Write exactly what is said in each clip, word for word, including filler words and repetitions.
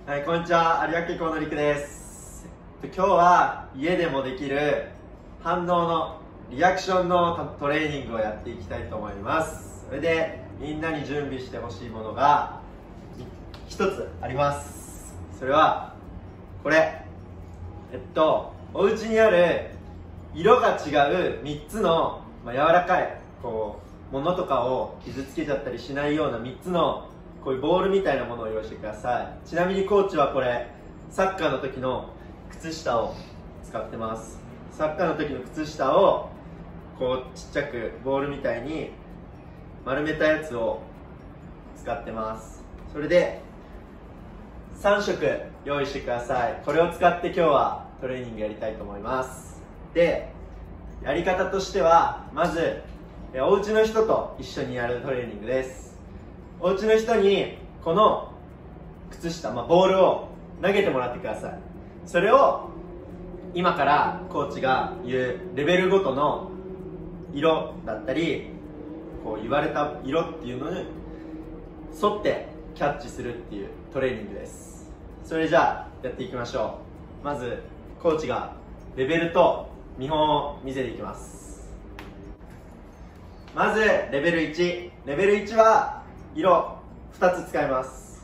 はい、こんにちは。有明高のりくです。今日は家でもできる反応のリアクションのトレーニングをやっていきたいと思います。それでみんなに準備してほしいものが一つあります。それはこれ。えっとお家にある色が違うみっつの、まあ、柔らかいこうものとかを傷つけちゃったりしないようなみっつのこういうボールみたいなものを用意してください。ちなみにコーチはこれサッカーの時の靴下を使ってます。サッカーの時の靴下をこうちっちゃくボールみたいに丸めたやつを使ってます。それでさんしょく用意してください。これを使って今日はトレーニングやりたいと思います。で、やり方としてはまずお家の人と一緒にやるトレーニングです。お家の人にこの靴下、まあ、ボールを投げてもらってください。それを今からコーチが言うレベルごとの色だったりこう言われた色っていうのに沿ってキャッチするっていうトレーニングです。それじゃあやっていきましょう。まずコーチがレベルと見本を見せていきます。まずレベルいち。レベルいちは色ふたつ使います。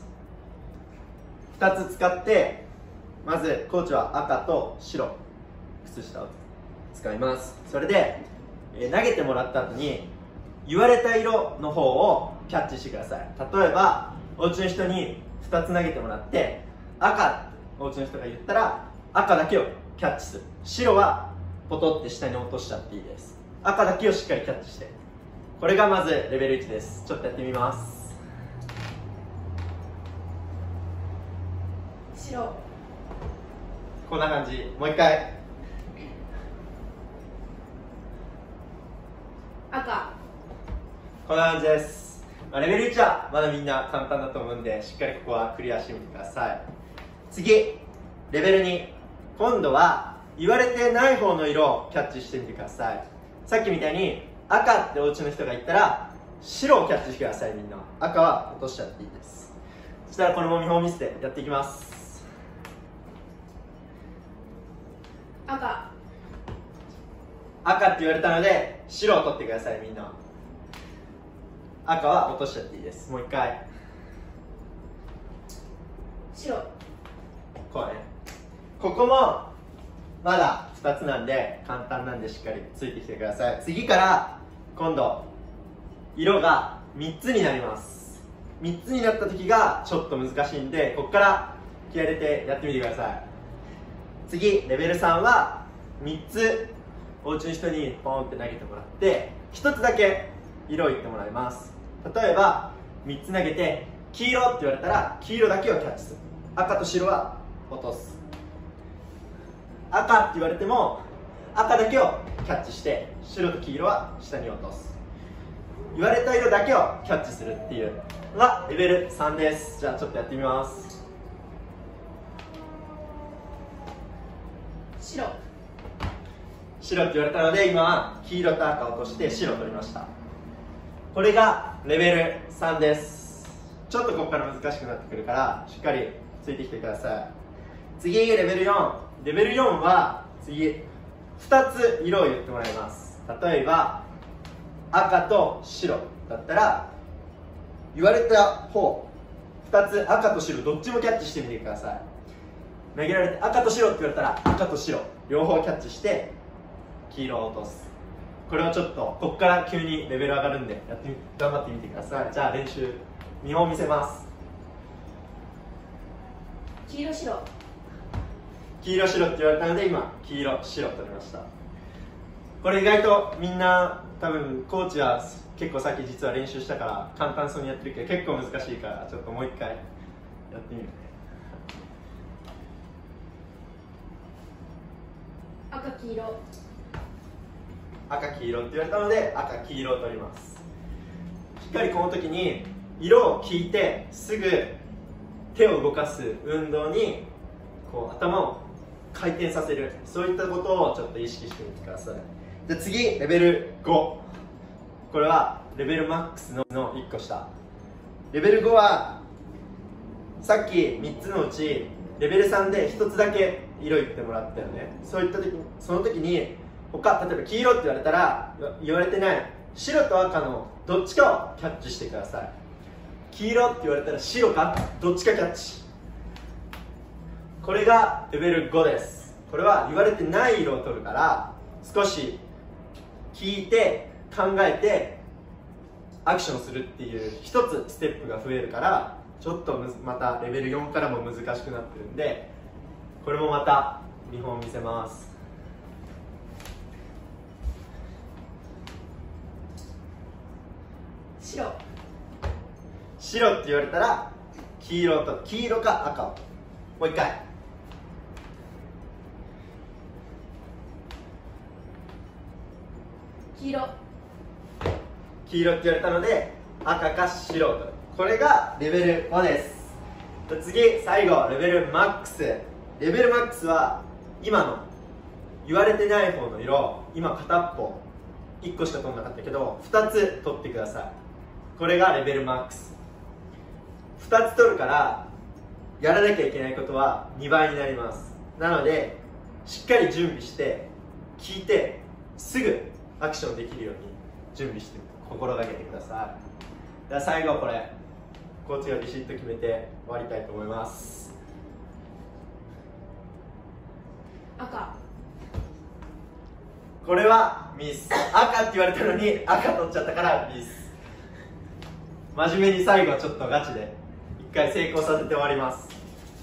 ふたつ使ってまずコーチは赤と白靴下を使います。それで、えー、投げてもらった後に言われた色の方をキャッチしてください。例えばお家の人にふたつ投げてもらって赤お家の人が言ったら赤だけをキャッチする。白はポトって下に落としちゃっていいです。赤だけをしっかりキャッチして、これがまずレベルいちです。ちょっとやってみます。 白。 こんな感じ。もう一回。 赤。 こんな感じです。まあ、レベルいちはまだみんな簡単だと思うんでしっかりここはクリアしてみてください。次レベルに。今度は言われてない方の色をキャッチしてみてください。さっきみたいに赤ってお家の人が言ったら白をキャッチしてください。みんな赤は落としちゃっていいです。そしたらこのまま見本を見せてやっていきます。 赤。 赤って言われたので白を取ってください。みんな赤は落としちゃっていいです。もう一回。 白。 こうね。ここもまだふたつなんで簡単なんでしっかりついてきてください。次から今度色がみっつになります。みっつになった時がちょっと難しいんでここから気合い入れてやってみてください。次レベルさんはみっつお家の人にポンって投げてもらってひとつだけ色を言ってもらいます。例えばみっつ投げて黄色って言われたら黄色だけをキャッチする。赤と白は落とす。赤って言われても赤だけをキャッチして白と黄色は下に落とす。言われた色だけをキャッチするっていうのがレベルさんです。じゃあちょっとやってみます。 白。 白って言われたので今は黄色と赤を落として白を取りました。これがレベルさんです。ちょっとここから難しくなってくるからしっかりついてきてください。次レベルよん。レベルよんは次ふたつ色を言ってもらいます。例えば赤と白だったら言われた方ふたつ赤と白どっちもキャッチしてみてください。投げられて赤と白って言われたら赤と白両方キャッチして黄色を落とす。これをちょっとここから急にレベル上がるんでやってみ頑張ってみてください。じゃあ練習見本見せます。 黄色白。 黄色白って言われたので今黄色白取りました。これ意外とみんな多分コーチは結構さっき実は練習したから簡単そうにやってるけど結構難しいからちょっともう一回やってみるね。 赤黄色。 赤黄色って言われたので赤黄色を取ります。しっかりこの時に色を聞いてすぐ手を動かす運動にこう頭を回転させる、そういったことをちょっと意識してみてください。で次レベルご。これはレベルマックスのいっこ下。レベルごはさっきみっつのうちレベルさんでひとつだけ色言ってもらったよね。そういった時その時に他、例えば黄色って言われたら言われてない白と赤のどっちかをキャッチしてください。黄色って言われたら白かどっちかキャッチ。これがレベルごです。これは言われてない色を取るから少し聞いて考えてアクションするっていう一つステップが増えるからちょっとむまたレベルよんからも難しくなってるんで、これもまた見本を見せます。 白。 白って言われたら黄色と黄色か赤をもう一回。 黄色。 黄色って言われたので赤か白を取る。これがレベルごです。次、最後レベルマックス。レベルマックスは今の言われてない方の色、今片っぽいっこしか取んなかったけどふたつ取ってください。これがレベルマックス。ふたつ取るからやらなきゃいけないことはにばいになります。なのでしっかり準備して聞いてすぐアクションできるように準備して心がけてください。では最後これコーチがビシッと決めて終わりたいと思います。 赤。 これはミス。赤って言われたのに赤取っちゃったからミス。真面目に最後ちょっとガチで一回成功させて終わります。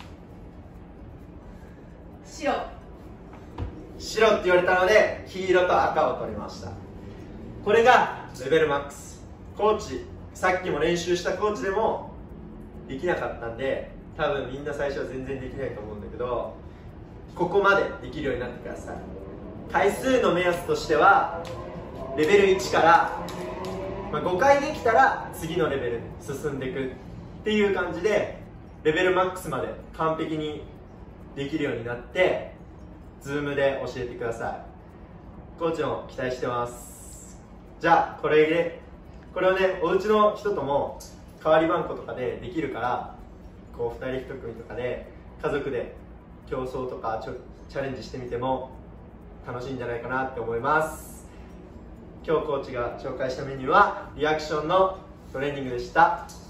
白。 白って言われたので黄色と赤を取りました。これがレベルマックス。コーチさっきも練習したコーチでもできなかったんで多分みんな最初は全然できないと思うんだけど、ここまでできるようになってください。回数の目安としてはレベルいちから、まあ、ごかいできたら次のレベルに進んでいくっていう感じでレベルマックスまで完璧にできるようになってズームで教えてください。コーチも期待してます。じゃあこれでこれをねお家の人とも代わりばんことかでできるから、こうふたりいち組とかで家族で競争とかちょチャレンジしてみても楽しいんじゃないかなって思います。今日コーチが紹介したメニューはリアクションのトレーニングでした。